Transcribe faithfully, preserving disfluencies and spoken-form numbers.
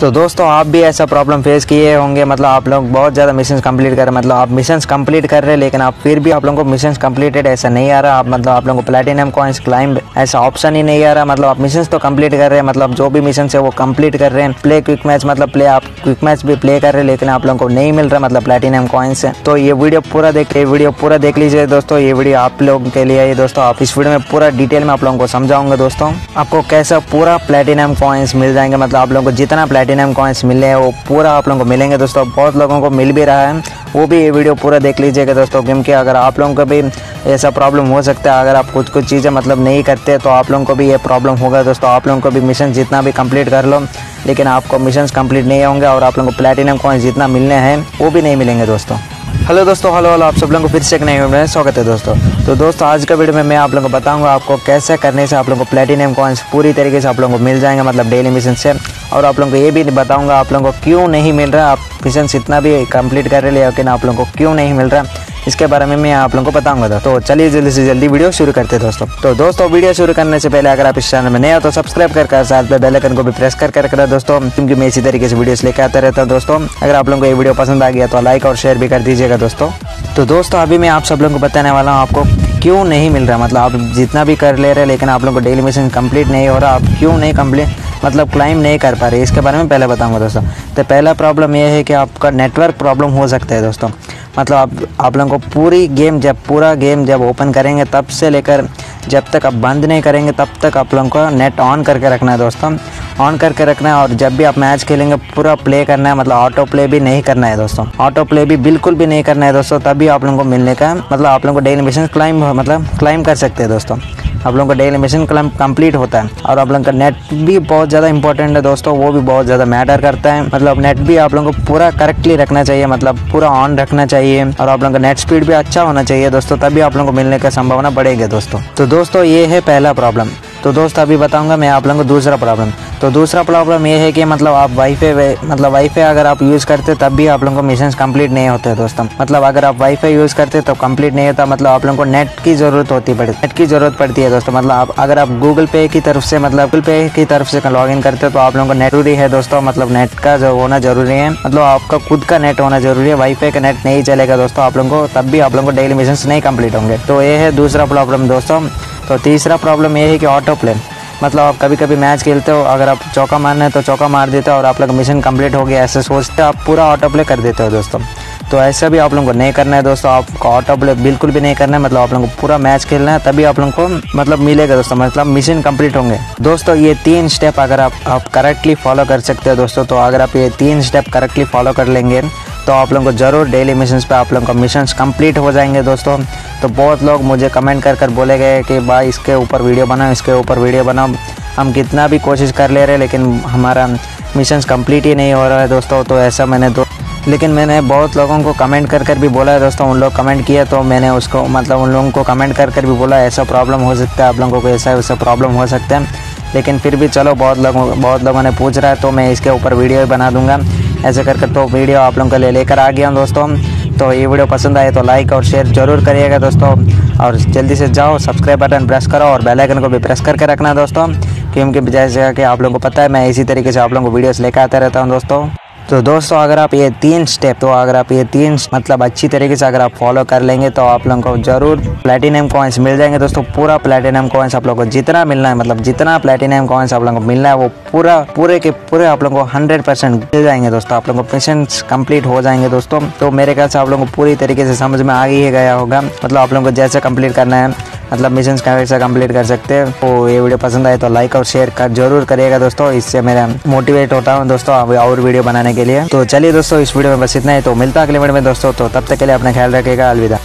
तो दोस्तों आप भी ऐसा प्रॉब्लम फेस किए होंगे, मतलब आप लोग बहुत ज़्यादा मिशन कंप्लीट कर रहे हैं, मतलब आप मिशन कंप्लीट कर रहे हैं लेकिन आप फिर भी आप लोगों को मिशन कंप्लीटेड ऐसा नहीं आ रहा। आप मतलब आप लोगों को प्लैटिनम कॉइन्स क्लाइंब ऐसा ऑप्शन ही नहीं आ रहा। मतलब आप मिशन तो कंप्लीट कर रहे हैं, मतलब जो भी मिशन है वो कंप्लीट कर रहे हैं। प्ले क्विक मैच मतलब प्ले आप क्विक मैच भी प्ले कर रहे हैं लेकिन आप लोगों को नहीं मिल रहा मतलब प्लैटिनम कॉइन्स। तो ये वीडियो पूरा देख ये वीडियो पूरा देख लीजिए दोस्तों। ये वीडियो आप लोगों के लिए है दोस्तों। आप इस वीडियो में पूरा डिटेल में आप लोगों को समझाऊंगा दोस्तों, आपको कैसा पूरा प्लैटिनम कॉइन्स मिल जाएंगे। मतलब आप लोगों को जितना प्लैटिनम कॉइन्स मिले हैं वो पूरा आप लोगों को मिलेंगे दोस्तों। बहुत लोगों को मिल भी रहा है, वो भी ये वीडियो पूरा देख लीजिएगा दोस्तों, क्योंकि अगर आप लोगों को भी ऐसा प्रॉब्लम हो सकता है, अगर आप कुछ कुछ चीज़ें मतलब नहीं करते तो आप लोगों को भी ये प्रॉब्लम होगा दोस्तों। आप लोगों को भी मिशन जितना भी कंप्लीट कर लो लेकिन आपको मिशन कंप्लीट नहीं होंगे और आप लोगों को प्लैटिनम कॉइन्स जितना मिलने हैं वो भी नहीं मिलेंगे दोस्तों। हेलो दोस्तों, हेलो हेलो आप सब लोगों को फिर से एक नए वीडियो में स्वागत है दोस्तों। तो दोस्तों आज का वीडियो में मैं आप लोगों को बताऊंगा आपको कैसे करने से आप लोगों को प्लैटिनम कॉइन्स पूरी तरीके से आप लोगों को मिल जाएंगे, मतलब डेली मिशन से। और आप लोगों को ये भी बताऊंगा आप लोगों को क्यों नहीं मिल रहा, आप मिशन इतना भी कंप्लीट कर रहे लेकिन आप लोगों को क्यों नहीं मिल रहा, इसके बारे में मैं आप लोगों को बताऊंगा। तो चलिए जल्दी से जल्दी वीडियो शुरू करते हैं दोस्तों। तो दोस्तों वीडियो शुरू करने से पहले अगर आप इस चैनल में नए हो तो सब्सक्राइब कर साथ में बेल आइकन को भी प्रेस कर कर रखें दोस्तों, क्योंकि मैं इसी तरीके से वीडियोस लेकर आता रहता हूं दोस्तों। अगर आप लोगों को ये वीडियो पसंद आ गया तो लाइक और शेयर भी कर दीजिएगा दोस्तों। तो दोस्तों अभी मैं आप सब लोगों को बताने वाला हूँ आपको क्यों नहीं मिल रहा, मतलब आप जितना भी कर ले रहे लेकिन आप लोगों को डेली मिशन कंप्लीट नहीं हो रहा, आप क्यों नहीं कंप्लीट मतलब क्लाइम नहीं कर पा रहे, इसके बारे में पहले बताऊंगा दोस्तों। तो पहला प्रॉब्लम ये है कि आपका नेटवर्क प्रॉब्लम हो सकता है दोस्तों। मतलब आप आप लोगों को पूरी गेम जब पूरा गेम जब ओपन करेंगे तब से लेकर जब तक आप बंद नहीं करेंगे तब तक आप लोगों को नेट ऑन करके रखना है दोस्तों, ऑन करके रखना है। और जब भी आप मैच खेलेंगे पूरा प्ले करना है, मतलब ऑटो प्ले भी नहीं करना है दोस्तों, ऑटो प्ले भी बिल्कुल भी नहीं करना है दोस्तों। तभी आप लोगों को मिलने का मतलब आप लोगों को डेली मिशन क्लाइम मतलब क्लाइम कर सकते हैं दोस्तों। आप लोगों का डेली मिशन क्लाइम कंप्लीट होता है। और आप लोगों का नेट भी बहुत ज़्यादा इंपॉर्टेंट है दोस्तों, वो भी बहुत ज़्यादा मैटर करता है। मतलब नेट भी आप लोगों को पूरा करेक्टली रखना चाहिए, मतलब पूरा ऑन रखना चाहिए। और आप लोगों का नेट स्पीड भी अच्छा होना चाहिए दोस्तों, तभी आप लोगों को मिलने का संभावना बढ़ेगी दोस्तों। तो दोस्तों ये है पहला प्रॉब्लम। तो दोस्तों अभी बताऊंगा मैं आप लोगों को दूसरा प्रॉब्लम। तो दूसरा प्रॉब्लम ये है कि मतलब आप वाईफाई मतलब वाईफाई अगर आप यूज़ करते तब भी आप लोगों को मिशन कंप्लीट नहीं होते दोस्तों। मतलब अगर आप वाईफाई यूज़ करते तो कंप्लीट नहीं होता, मतलब आप लोगों को नेट की ज़रूरत होती पड़ती नेट की ज़रूरत पड़ती है दोस्तों। मतलब आप अगर आप गूगल पे की तरफ से मतलब गूगल पे की तरफ से लॉग इन करते तो आप लोगों को नेट जरूरी है दोस्तों, मतलब नेट का जो होना जरूरी है, मतलब आपका खुद का नेट होना जरूरी है। वाईफाई का नेट नहीं चलेगा दोस्तों आप लोगों को, तब भी आप लोगों को डेली मिशन नहीं कंप्लीट होंगे। तो ये है दूसरा प्रॉब्लम दोस्तों। तो तीसरा प्रॉब्लम ये है कि ऑटो प्ले, मतलब आप कभी कभी मैच खेलते हो, अगर आप चौका मारना है तो चौका मार देते हो और आप लोग मिशन कंप्लीट हो गया ऐसे सोचते हो, आप पूरा ऑटो प्ले कर देते हो दोस्तों। तो ऐसा भी आप लोगों को नहीं करना है दोस्तों, आपको ऑटो प्ले बिल्कुल भी नहीं करना है। मतलब आप लोगों को पूरा मैच खेलना है तभी आप लोगों को मतलब मिलेगा दोस्तों, मतलब मिशन कंप्लीट होंगे दोस्तों। ये तीन स्टेप अगर आप आप करेक्टली फॉलो कर सकते हो दोस्तों, तो अगर आप ये तीन स्टेप करेक्टली फॉलो कर लेंगे तो आप लोगों को ज़रूर डेली मिशंस पे आप लोगों का मिशंस कंप्लीट हो जाएंगे दोस्तों। तो बहुत लोग मुझे कमेंट कर कर बोले गए कि भाई इसके ऊपर वीडियो बनाओ, इसके ऊपर वीडियो बनाओ। हम कितना भी कोशिश कर ले रहे हैं लेकिन हमारा मिशंस कंप्लीट ही नहीं हो रहा है दोस्तों। तो ऐसा मैंने दो लेकिन मैंने बहुत लोगों को कमेंट कर कर भी बोला है दोस्तों, उन लोग कमेंट किया तो मैंने उसको मतलब उन लोगों को कमेंट कर कर भी बोला ऐसा प्रॉब्लम हो सकता है, आप लोगों को ऐसा वैसा प्रॉब्लम हो सकता है। लेकिन फिर भी चलो बहुत लोगों बहुत लोगों ने पूछ रहा है तो मैं इसके ऊपर वीडियो बना दूंगा ऐसे करके। तो वीडियो आप लोगों के लिए लेकर आ गया हूँ दोस्तों। तो ये वीडियो पसंद आए तो लाइक और शेयर जरूर करिएगा दोस्तों, और जल्दी से जाओ सब्सक्राइब बटन प्रेस करो और बेल आइकन को भी प्रेस करके रखना दोस्तों, क्योंकि जैसे कि आप लोगों को पता है मैं इसी तरीके से आप लोगों को वीडियोस लेकर आता रहता हूँ दोस्तों। तो दोस्तों अगर आप ये तीन स्टेप तो अगर आप ये तीन मतलब अच्छी तरीके से अगर आप फॉलो कर लेंगे तो आप लोगों को जरूर प्लैटिनम कॉइन्स मिल जाएंगे दोस्तों। पूरा प्लैटिनम कॉइन्स आप लोगों को जितना मिलना है, मतलब जितना प्लैटिनम कॉइन्स आप लोगों को मिलना है वो पूरा पूरे के पूरे आप लोगों को हंड्रेड परसेंट मिल जाएंगे दोस्तों। आप लोगों को मिशन कंप्लीट हो जाएंगे दोस्तों। तो मेरे ख्याल से आप लोगों को पूरी तरीके से समझ में आ ही गया होगा, मतलब आप लोगों को जैसे कंप्लीट करना है, मतलब मिशन कैसे कंप्लीट कर सकते हैं। तो ये वीडियो पसंद आए तो लाइक और शेयर कर जरूर करिएगा दोस्तों, इससे मेरा मोटिवेट होता हूँ दोस्तों और वीडियो बनाने के लिए। तो चलिए दोस्तों इस वीडियो में बस इतना ही, तो मिलता है अगले वीडियो में दोस्तों। तो तब तक के लिए अपना ख्याल रखिएगा, अलविदा।